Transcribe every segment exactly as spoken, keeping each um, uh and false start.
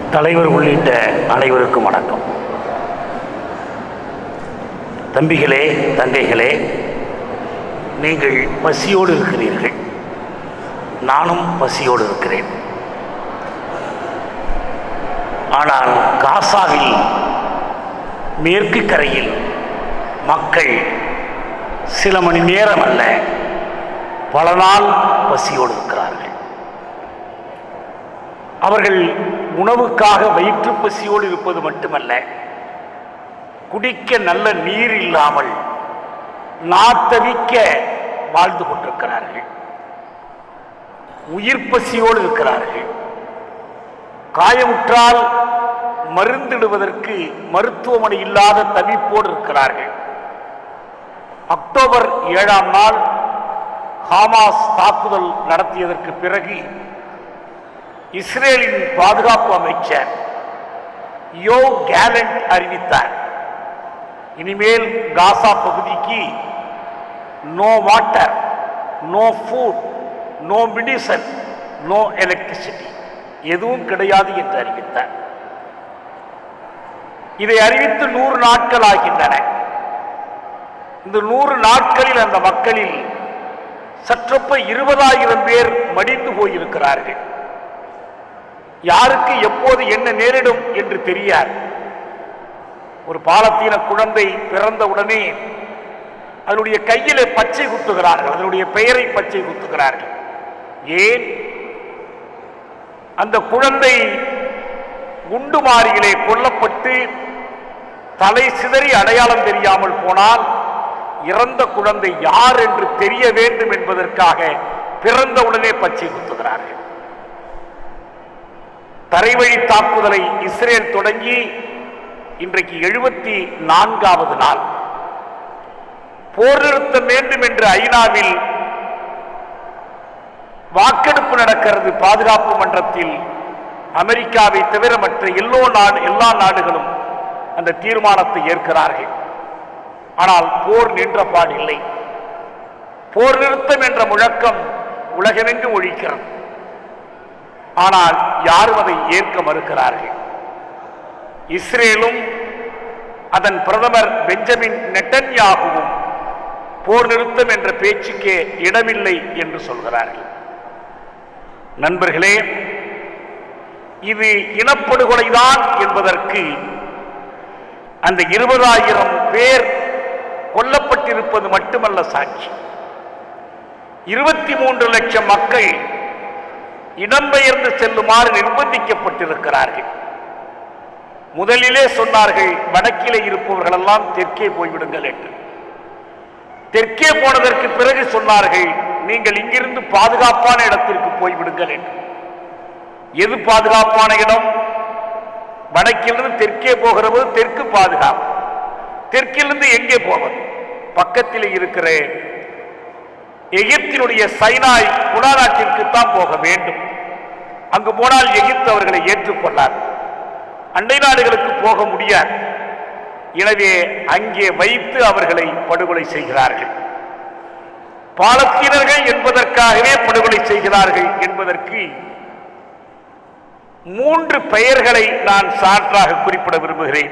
தலைவர் உள்ளிட்ட அனைவருக்கும் வணக்கம். தம்பிகளே, தங்கைகளே, நீங்கள் பசியோடு இருக்கிறீர்கள். நானும் பசியோடு இருக்கிறேன். ஆனால் காசாவில் மேற்கு கரையில் மக்கள் சில மணி நேரம் அல்ல, பல நாள் பசியோடு இருக்கிறார்கள். அவர்கள் உணவுக்காக வயிற்று பசியோடு இருப்பது மட்டுமல்ல, குடிக்க நல்ல நீர் இல்லாமல் நாத்தவிக்க வாழ்ந்து கொண்டிருக்கிறார்கள். உயிர் பசியோடு இருக்கிறார்கள். காயமுற்றால் மருந்திடுவதற்கு மருத்துவமனை இல்லாத தவிப்போடு இருக்கிறார்கள். அக்டோபர் ஏழாம் நாள் ஹமாஸ் தாக்குதல் நடத்தியதற்கு பிறகு இஸ்ரேலின் பாதுகாப்பு அமைச்சர் யோ கேலண்ட் அறிவித்தார், இனிமேல் காசா பகுதிக்கு no water, no food, no medicine, no electricity, எதுவும் கிடையாது என்று அறிவித்தார். இதை அறிவித்து நூறு நாட்கள் ஆகின்றன. இந்த நூறு நாட்களில் அந்த மக்களில் சற்றொப்ப இருபதாயிரம் பேர் மடிந்து போயிருக்கிறார்கள். யாருக்கு எப்போது என்ன நேரிடும் என்று தெரியாது. ஒரு பாலத்தீன குழந்தை பிறந்தவுடனே அதனுடைய கையிலே பச்சை குத்துகிறார்கள், அதனுடைய பெயரை பச்சை குத்துகிறார்கள். ஏன்? அந்த குழந்தை குண்டு மாறியிலே கொல்லப்பட்டு தலை சிதறி அடையாளம் தெரியாமல் போனால் இறந்த குழந்தை யார் என்று தெரிய வேண்டும் என்பதற்காக பிறந்தவுடனே பச்சை குத்துகிறார்கள். தரைவழி தாக்குதலை இஸ்ரேல் தொடங்கி இன்றைக்கு எழுபத்தி நான்காவது நாள். போர் நிறுத்தம் வேண்டும் என்று ஐநாவில் வாக்கெடுப்பு நடக்கிறது. பாதுகாப்பு மன்றத்தில் அமெரிக்காவை தவிர மற்ற எல்லோ நாடு எல்லா நாடுகளும் அந்த தீர்மானத்தை ஏற்கிறார்கள். ஆனால் போர் நின்ற பாடில்லை. போர் நிறுத்தம் என்ற முழக்கம் உலகமெங்கும் ஒழிக்கிறது. ஆனால் யாரும் அதை ஏற்க மறுக்கிறார்கள். இஸ்ரேலும் அதன் பிரதமர் பெஞ்சமின் நெட்டன்யாகுவும் போர் நிறுத்தம் என்ற பேச்சுக்கே இடமில்லை என்று சொல்கிறார்கள். நண்பர்களே, இது இனப்படுகொலைதான் என்பதற்கு அந்த இருபதாயிரம் பேர் கொல்லப்பட்டிருப்பது மட்டுமல்ல சாட்சி. இருபத்தி மூன்று லட்சம் மக்கள் இடம்பெயர்ந்து செல்லுமாறு நிர்பந்திக்கப்பட்டிருக்கிறார்கள். முதலிலே சொன்னார்கள், வடக்கிலே இருப்பவர்கள் எல்லாம் தெற்கே போய்விடுங்கள் என்று. தெற்கே போனதற்கு பிறகு சொன்னார்கள், நீங்கள் இங்கிருந்து பாதுகாப்பான இடத்திற்கு போய்விடுங்கள் என்று. எது பாதுகாப்பான இடம்? வடக்கிலிருந்து தெற்கே போகிற போது தெற்கு பாதுகாப்பு. தெற்கிலிருந்து எங்கே போவது? பக்கத்தில் இருக்கிற எகிப்தினுடைய சைனாய் குடாநாட்டிற்கு தான் போக வேண்டும். அங்கு போனால் எகிப்து அவர்களை ஏற்றுக்கொள்ளார். அண்டை நாடுகளுக்கு போக முடியாது. எனவே அங்கே வைத்து அவர்களை படுகொலை செய்கிறார்கள். பாலஸ்தீனர்கள் என்பதற்காகவே படுகொலை செய்கிறார்கள் என்பதற்கு மூன்று பெயர்களை நான் சான்றாக குறிப்பிட விரும்புகிறேன்.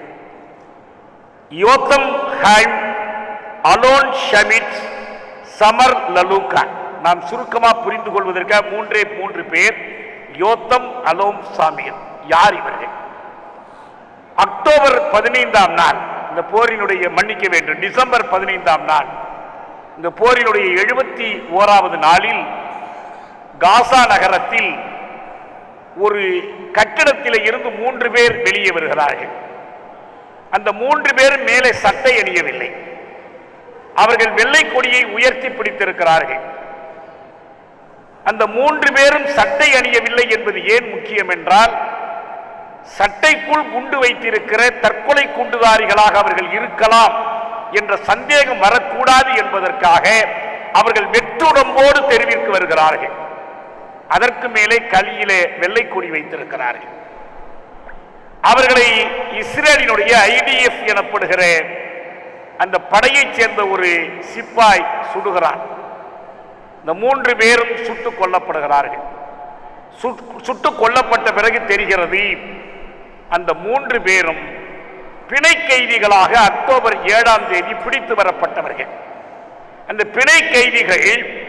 Yotam Haim, Alon Shamriz, Samer Talalka. நாம் சுருக்கமாக புரிந்து கொள்வதற்காக மூன்றே மூன்று பேர். யோத்தம், அலோம், சாமியர். யார் இவர்கள்? அக்டோபர் பதினைந்தாம் நாள் இந்த போரினுடைய மன்னிக்க வேண்டும் டிசம்பர் பதினைந்தாம் நாள் இந்த போரினுடைய எழுபத்தி ஓராவது நாளில் காசா நகரத்தில் ஒரு கட்டிடத்தில் இருந்து மூன்று பேர் வெளியே வருகிறார்கள். அந்த மூன்று பேர் மேலே சட்டை அணியவில்லை. அவர்கள் வெள்ளை கொடியை உயர்த்தி பிடித்திருக்கிறார்கள். அந்த மூன்று பேரும் சட்டை அணியவில்லை என்பது ஏன் முக்கியம் என்றால், சட்டைக்குள் குண்டு வைத்திருக்கிற தற்கொலை குண்டுதாரிகளாக அவர்கள் இருக்கலாம் என்ற சந்தேகம் வரக்கூடாது என்பதற்காக அவர்கள் வெற்றுடம்போடு தெருவிற்கு வருகிறார்கள். அதற்கு மேலே களியிலே வெள்ளை கொடி வைத்திருக்கிறார்கள். அவர்களை இஸ்ரேலினுடைய ஐடிஎஃப் எனப்படுகிற அந்த படையைச் சேர்ந்த ஒரு சிப்பாய் சுடுகிறான். இந்த மூன்று பேரும் சுட்டுக் கொல்லப்படுகிறார்கள். சுட்டுக் கொல்லப்பட்ட பிறகு தெரிகிறது அந்த மூன்று பேரும் பிணை கைதிகளாக அக்டோபர் ஏழாம் தேதி பிடித்து வரப்பட்டவர்கள். அந்த பிணை கைதிகள்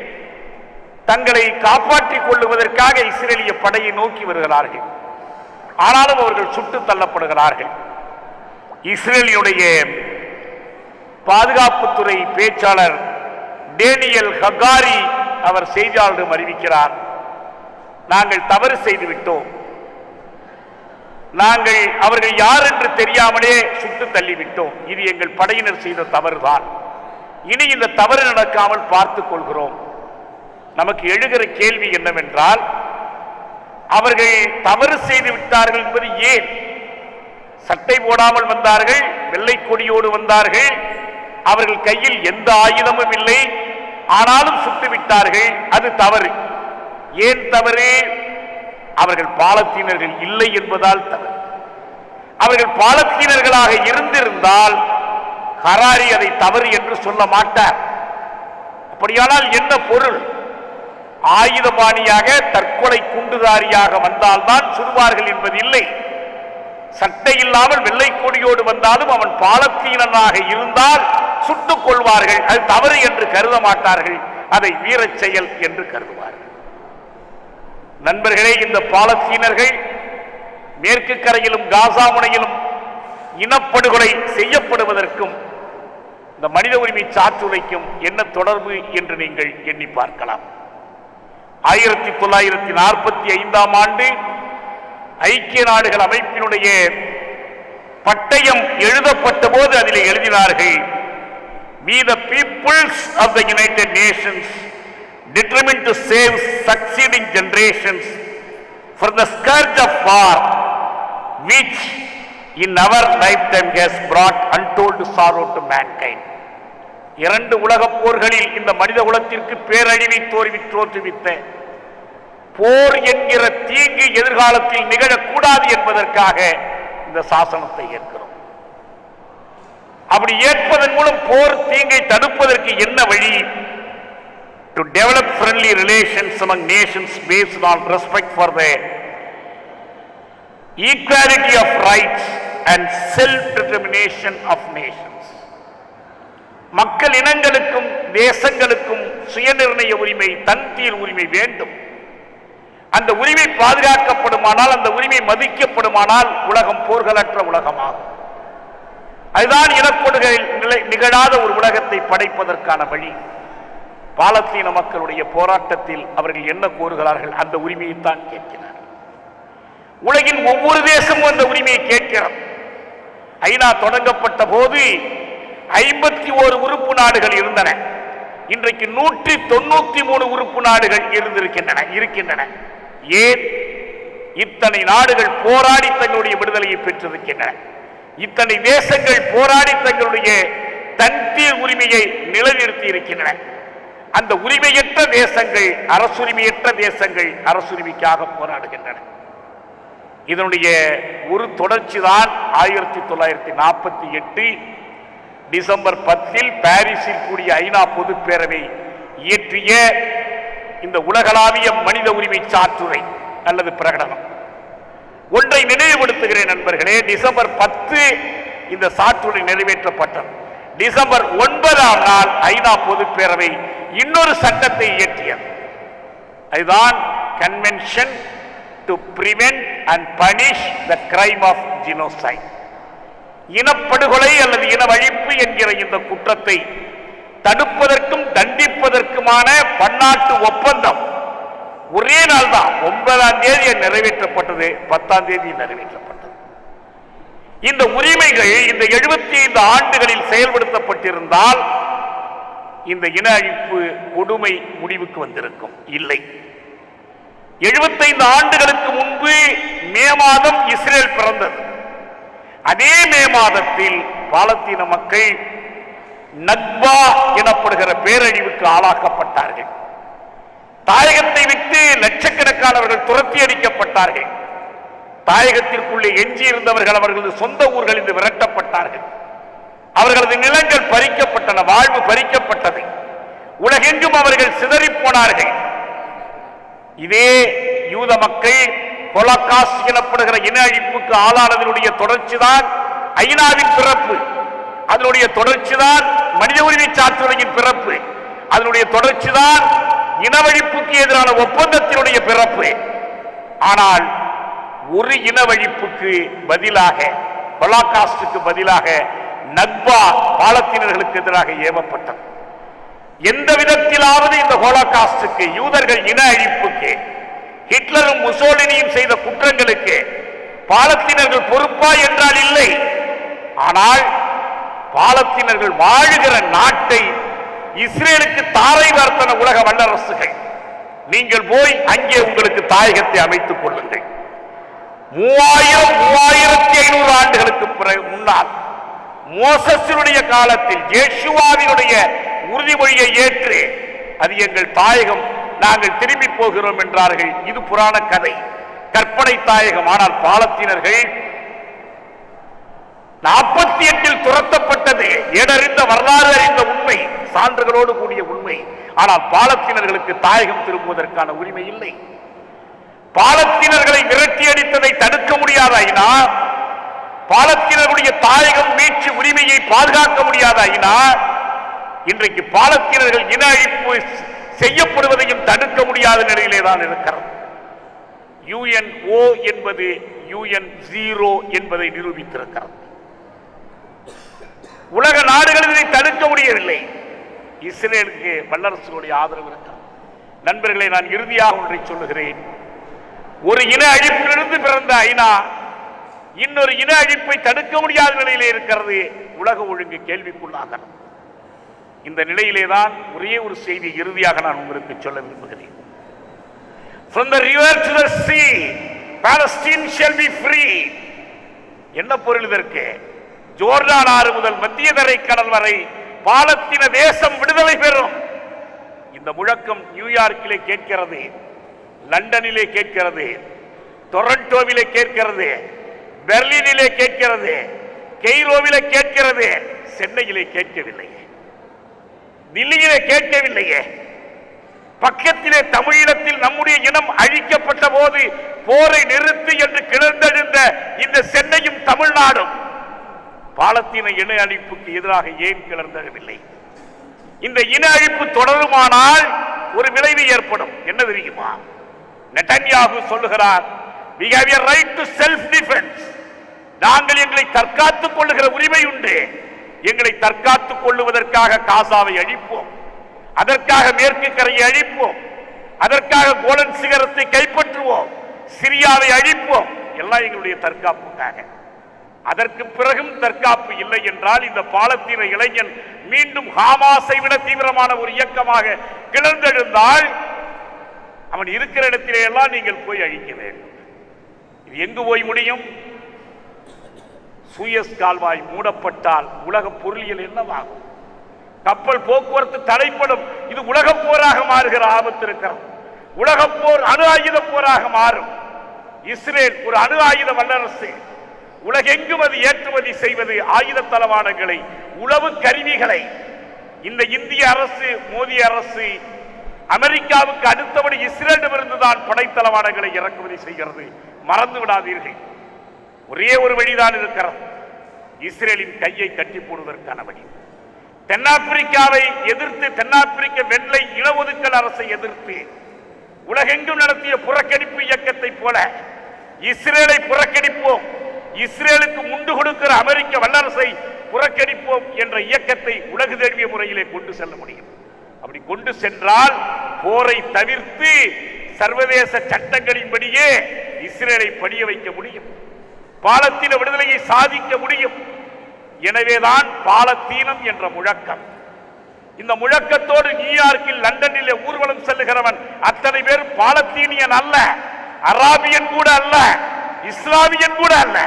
தங்களை காப்பாற்றிக் கொள்ளுவதற்காக இஸ்ரேலிய படையை நோக்கி வருகிறார்கள். ஆனாலும் அவர்கள் சுட்டு தள்ளப்படுகிறார்கள். இஸ்ரேலியுடைய பாதுகாப்புத்துறை பேச்சாளர் டேனியல் ஹகாரி அவர் செய்தியாளரிடம் அறிவிக்கிறார், நாங்கள் தவறு செய்து விட்டோம், நாங்கள் அவர்கள் யார் என்று தெரியாமலே சுட்டு தள்ளிவிட்டோம், இது எங்கள் படையினர் செய்த தவறுதான், இனி இந்த தவறு நடக்காமல் பார்த்துக் கொள்கிறோம். நமக்கு எழுகிற கேள்வி என்னவென்றால், அவர்கள் தவறு செய்து விட்டார்கள் என்பது ஏன்? சட்டை போடாமல் வந்தார்கள், வெள்ளை கொடியோடு வந்தார்கள், அவர்கள் கையில் எந்த ஆயுதமும் இல்லை, ஆனாலும் சுட்டுவிட்டார்கள். அது தவறு. ஏன் தவறு? அவர்கள் பாலத்தீனர்கள் இல்லை என்பதால் தவறு. அவர்கள் பாலத்தீனர்களாக இருந்திருந்தால் ஹராரி அதை தவறு என்று சொல்ல மாட்டார். அப்படியானால் என்ன பொருள்? ஆயுதபாணியாக தற்கொலை குண்டுதாரியாக வந்தால்தான் சுடுவார்கள் என்பது இல்லை. சட்டை இல்லாமல் வெள்ளை கொடியோடு வந்தாலும் அவன் பாலத்தீனனாக இருந்தால் சுட்டுக் கொள்வார்கள். அது தவறு என்று கருத மாட்டார்கள், அதை வீரச் செயல் என்று கருதுவார்கள். நண்பர்களே, இந்த பாலஸ்தீனர்கள் மேற்கு கரையிலும் காசா முனையிலும் இனப்படுகொலை செய்யப்படுவதற்கும் இந்த மனித உரிமை சாற்றுரைக்கும் என்ன தொடர்பு என்று நீங்கள் எண்ணி பார்க்கலாம். ஆயிரத்தி தொள்ளாயிரத்தி நாற்பத்தி ஐந்தாம் ஆண்டு ஐக்கிய நாடுகள் அமைப்பினுடைய பட்டயம் எழுதப்பட்ட போது அதில் எழுதினார்கள், We the peoples of the United Nations determined to save succeeding generations from the scourge of war which in our lifetime has brought untold sorrow to mankind. இரண்டு உலகப் போர்களில் இந்த மனித குலத்திற்கு பேரழிவை தோல்வி தோற்றுவித்த போர் என்கிற தீங்கு எதிர்காலத்தில் நிகழக்கூடாது என்பதற்காக இந்த சாசனத்தை ஏற்கிறோம். அப்படி ஏற்பதன் மூலம் போர் தீங்கை தடுப்பதற்கு என்ன வழி? To develop friendly relations among nations based on respect for the equality of rights and self-determination of nations. மக்கள் இனங்களுக்கும் தேசங்களுக்கும் சுயநிர்ணய உரிமை, தன்தீர் உரிமை வேண்டும். அந்த உரிமை பாதுகாக்கப்படுமானால், அந்த உரிமை மதிக்கப்படுமானால் உலகம் போர்களற்ற உலகமாகும். அதுதான் இனப்படுகொலை நிகழாத ஒரு உலகத்தை படைப்பதற்கான வழி. பாலஸ்தீன மக்களுடைய போராட்டத்தில் அவர்கள் என்ன கோருகிறார்கள்? அந்த உரிமையைத்தான் கேட்கிறார். உலகின் ஒவ்வொரு தேசமும் அந்த உரிமையை கேட்கிறது. ஐநா தொடங்கப்பட்ட போது ஐம்பத்தி ஓரு உறுப்பு நாடுகள் இருந்தன. இன்றைக்கு நூற்றி தொண்ணூத்தி மூணு உறுப்பு நாடுகள் இருந்திருக்கின்றன இருக்கின்றன ஏன்? இத்தனை நாடுகள் போராடி தங்களுடைய விடுதலையை பெற்றிருக்கின்றன. இத்தனை தேசங்கள் போராடி தங்களுடைய தன்தீர் உரிமையை நிலைநிறுத்தி இருக்கின்றன. அந்த உரிமையற்ற தேசங்கள், அரசுரிமையற்ற தேசங்கள் அரசுரிமைக்காக போராடுகின்றன. இதனுடைய ஒரு தொடர்ச்சி தான் ஆயிரத்தி தொள்ளாயிரத்தி நாற்பத்தி எட்டு டிசம்பர் பத்தில் பாரிஸில் கூடிய ஐநா பொதுப்பேரவை இயற்றிய இந்த உலகளாவிய மனித உரிமை சாற்றுரை அல்லது பிரகடனம். ஒன்றை நினைவுபடுத்துகிறேன் நண்பர்களே, டிசம்பர் பத்து இந்த சாற்றுரை நிறைவேற்றப்பட்டது. டிசம்பர் ஒன்பதாம் நாள் ஐநா பொதுப்பேரவை இன்னொரு சட்டத்தை இயற்றியது. அதுதான் convention to prevent and punish the crime of genocide. இனப்படுகொலை அல்லது இனவழிப்பு என்கிற இந்த குற்றத்தை தடுப்பதற்கும் தண்டிப்பதற்குமான பன்னாட்டு ஒப்பந்தம் ஒரே நாள் தான், ஒன்பதாம் தேதி நிறைவேற்றப்பட்டது, பத்தாம் தேதி நிறைவேற்றப்பட்டது. இந்த உரிமைகள் இந்த எழுபத்தி ஐந்து ஆண்டுகளில் செயல்படுத்தப்பட்டிருந்தால் இந்த இன அழிப்பு கொடுமை முடிவுக்கு வந்திருக்கும். இல்லை, எழுபத்தைந்து ஆண்டுகளுக்கு முன்பு மே மாதம் இஸ்ரேல் பிறந்தது. அதே மே மாதத்தில் பாலஸ்தீன மக்கள் நக்பா எனப்படுகிற பேரழிவுக்கு ஆளாக்கப்பட்டார்கள். தாயகத்தை விட்டு லட்சக்கணக்கானவர்கள் துரத்தி அடிக்கப்பட்டார்கள். தாயகத்திற்குள்ளே எஞ்சியிருந்தவர்கள் அவர்களது சொந்த ஊர்களில் விரட்டப்பட்டார்கள். அவர்களது நிலங்கள் பறிக்கப்பட்டன, வாழ்வு பறிக்கப்பட்டது. உலகெங்கும் அவர்கள் சிதறி போனார்கள். இதே யூத மக்கள் ஹோலோகாஸ்ட் எனப்படுகிற இன அழிப்புக்கு ஆளானதனுடைய தொடர்ச்சிதான் ஐநாவின் பிறப்பு. அதனுடைய தொடர்ச்சிதான் மனித உரிமை சார்ற்றுரையின் பிறப்பு. அதனுடைய தொடர்ச்சிதான் இனவழிப்புக்கு எதிரான ஒப்பந்தத்தினுடைய பிறப்பு. ஆனால் ஒரு இனவழிப்புக்கு பதிலாக, ஹோலோகாஸ்டுக்கு பதிலாக நக்பா பாலஸ்தீனர்களுக்கு எதிராக ஏவப்பட்டது. எந்த விதத்திலாவது இந்த ஹோலோகாஸ்டுக்கு, யூதர்கள் இன அழிப்புக்கு, ஹிட்லரும் முசோலினியும் செய்த குற்றங்களுக்கு பாலஸ்தீனர்கள் பொறுப்பா என்றால் இல்லை. ஆனால் பாலஸ்தீனர்கள் வாழுகிற நாட்டை இஸ்ரேலுக்கு தாரை வார்த்தன உலக வல்லரசுகள். நீங்கள் போய் அங்கே உங்களுக்கு தாயகத்தை அமைத்துக் கொள்ளுங்கள். மூவாயிரம் மூவாயிரத்தி ஐநூறு ஆண்டுகளுக்கு பிறகு முன்னால் மோசஸினுடைய காலத்தில் யேசுவாவினுடைய உறுதிமொழியை ஏற்று அது எங்கள் தாயகம், நாங்கள் திரும்பி போகிறோம் என்றார்கள். இது புராண கதை, கற்பனை தாயகம். ஆனால் பாலஸ்தீனர்கள் நாற்பத்தி எட்டில் துரத்தப்பட்டது ஏடறிந்த வரலாறு அறிந்த உண்மை, சான்றுகளோடு கூடிய உண்மை. ஆனால் பாலஸ்தீனர்களுக்கு தாயகம் திரும்புவதற்கான உரிமை இல்லை. பாலஸ்தீனர்களை விரட்டி அடித்ததை தடுக்க முடியாத ஐநா, பாலஸ்தீனர்களுடைய தாயகம் மீட்சி உரிமையை பாதுகாக்க முடியாத ஐநா, இன்றைக்கு பாலஸ்தீனர்கள் இன அழிப்பு செய்யப்படுவதையும் தடுக்க முடியாத நிலையிலே தான் இருக்கிறது. யுஎன்ஓ என்பது யுஎன் ஜீரோ என்பதை நிரூபித்திருக்கிறது. உலக நாடுகள் இதை தடுக்க முடியவில்லை. இஸ்ரேலுக்கு வல்லரசுடைய ஆதரவு இருக்கிறது. நண்பர்களை, நான் இறுதியாக ஒன்றை சொல்லுகிறேன். ஒரு இன அழிப்பிலிருந்து பிறந்த ஐநா இன்னொரு இன அழிப்பை தடுக்க முடியாத நிலையிலே இருக்கிறது. உலக ஒழுங்கு கேள்விக்குள்ளாகிறது. இந்த நிலையிலேதான் ஒரே ஒரு செய்தி இறுதியாக நான் உங்களுக்கு சொல்ல விரும்புகிறேன். From the river to the sea, Palestine shall be free. என்ன பொருள் இதற்கு? ஜோர்டான் ஆறு முதல் மத்திய தரை கடல் வரை பாலஸ்தீன தேசம் விடுதலை பெறும். இந்த முழக்கம் நியூயார்க்கிலே கேட்கிறது, லண்டனிலே கேட்கிறது, டொரண்டோவிலே கேட்கிறது, பெர்லினிலே கேட்கிறது, கெய்ரோவிலே கேட்கிறது, சென்னையிலே கேட்கவில்லை, தில்லியிலே கேட்கவில்லையே. பக்கத்திலே தமிழீழத்தில் நம்முடைய இனம் அழிக்கப்பட்ட போது போரை நிறுத்து என்று கிளர்ந்தெழுந்த இந்த சென்னையும் தமிழ்நாடும் பாலஸ்தீன இன அழிப்புக்கு எதிராக ஏன் கிளர்ந்தெழவில்லை? இந்த இன அழிப்பு தொடருமானால் ஒரு விளைவு ஏற்படும். என்ன தெரியுமா? நெட்டன்யாகு சொல்லுகிறார், we have a right to self defense. நாங்கள் எங்களை தற்காத்துக் கொள்ளுகிற உரிமை உண்டு. எங்களை தற்காத்துக் கொள்ளுவதற்காக காசாவை அழிப்போம், அதற்காக மேற்கு கரையை அழிப்போம், அதற்காக கோலன் சிகரத்தை கைப்பற்றுவோம், சிரியாவை அழிப்போம், எல்லாம் எங்களுடைய தற்காப்புக்காக. அதற்கு பிறகும் தற்காப்பு இல்லை என்றால் இந்த பாலஸ்தீன இளைஞன் மீண்டும் ஹமாஸை விட தீவிரமான ஒரு இயக்கமாக கிளர்ந்தெழுந்தால் அவன் இருக்கிற இடத்திலே எல்லாம் நீங்கள் போய் அழிக்க வேண்டும். இது எங்கு போய் முடியும்? சூயஸ் கால்வாய் மூடப்பட்டால் உலக பொருளியல் என்னவாகும்? கப்பல் போக்குவரத்து தடைப்படும். இது உலக போராக மாறுகிற ஆபத்து இருக்கிறது. உலக போர் அணு ஆயுத போராக மாறும். இஸ்ரேல் ஒரு அணு ஆயுத வல்லரசு. உலகெங்கும் அது ஏற்றுமதி செய்வது ஆயுத தளவாடங்களை, உளவு கருவிகளை. இந்த இந்திய அரசு, மோடி அரசு அமெரிக்காவுக்கு அடுத்தபடி இஸ்ரேலிடமிருந்து தான் படைத்தளவாடங்களை இறக்குமதி செய்கிறது. மறந்து விடாதீர்கள். ஒரே ஒரு வழிதான் இருக்கிறது, இஸ்ரேலின் கையை கட்டி போடுவதற்கான வழி. தென்னாப்பிரிக்காவை எதிர்த்து, தென்னாப்பிரிக்க வெள்ளை இனஒதுக்கல் அரசை எதிர்த்து உலகெங்கும் நடத்திய புறக்கணிப்பு இயக்கத்தை போல இஸ்ரேலை புறக்கணிப்போம், இஸ்ரேலுக்கு முண்டு கொடுக்கிற அமெரிக்க வல்லரசை புறக்கணிப்போம் என்ற இயக்கத்தை உலகு தழுவிய முறையிலே கொண்டு செல்ல முடியும். அப்படி கொண்டு சென்றால் போரை தவிர்த்து சர்வதேச சட்டங்களின்படியே இஸ்ரேலை பணிய வைக்க முடியும், பாலஸ்தீன விடுதலையை சாதிக்க முடியும். எனவேதான் பாலஸ்தீனம் என்ற முழக்கம். இந்த முழக்கத்தோடு நியூயார்க்கில், லண்டனிலே ஊர்வலம் செல்லுகிறவன் அத்தனை பேர் பாலஸ்தீனியன் அல்ல, அராபியன் கூட அல்ல, இஸ்லாமியன் கூட அல்ல,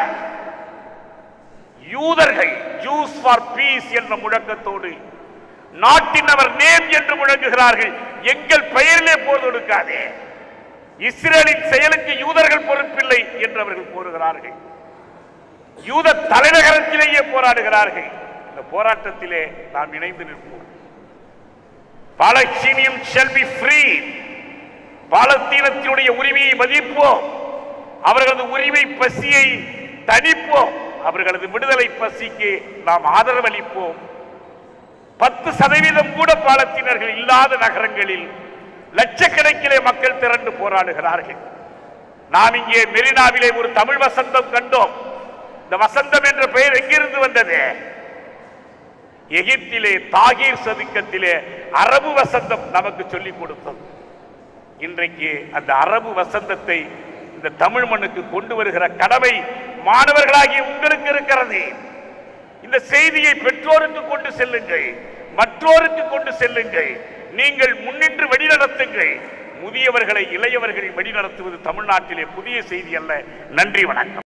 யூதர்கள். ஜூஸ் ஃபார் பீஸ் என்ற முழக்கத்தோடு நாட்டின் அவர் நேம் என்று முழங்குகிறார்கள். எங்கள் பெயரிலே போர் தொடுக்காதே, இஸ்ரேலின் செயலுக்கு யூதர்கள் பொறுப்பில்லை என்று அவர்கள் கூறுகிறார்கள். யூத தலைநகரத்திலேயே போராடுகிறார்கள். இந்த போராட்டத்திலே நாம் இணைந்து நிற்போம். Palestinians shall be free. பாலஸ்தீனத்தினுடைய உரிமையை மதிப்போம், அவர்களது உரிமை பசியை தணிப்போம், அவர்களது விடுதலை பசிக்கு நாம் ஆதரவளிப்போம். பத்து சதவீதம் கூட பாலஸ்தீனர்கள் இல்லாத நகரங்களில் லட்சக்கணக்கிலே மக்கள் திரண்டு போராடுகிறார்கள். நாம் இங்கே மெரினாவிலே ஒரு தமிழ் வசந்தம் கண்டோம். இந்த வசந்தம் என்ற பெயர் எங்கிருந்து வந்தது? எகிப்திலே தாகீர் சதுக்கத்திலே அரபு வசந்தம் நமக்கு சொல்லிக் கொடுத்தது. இன்றைக்கு அந்த அரபு வசந்தத்தை இந்த தமிழ் மண்ணுக்கு கொண்டு வருகிற கடமை மாணவர்களாகிய உங்களுக்கு இருக்கிறது. இந்த செய்தியை பெற்றோருக்கு கொண்டு செல்லுங்கள், மற்றோருக்கு கொண்டு செல்லுங்கள். நீங்கள் முன்னின்று வழிநடத்துங்கள். முதியவர்களை இளையவர்களை வழிநடத்துவது தமிழ்நாட்டிலே புதிய செய்தி அல்ல. நன்றி, வணக்கம்.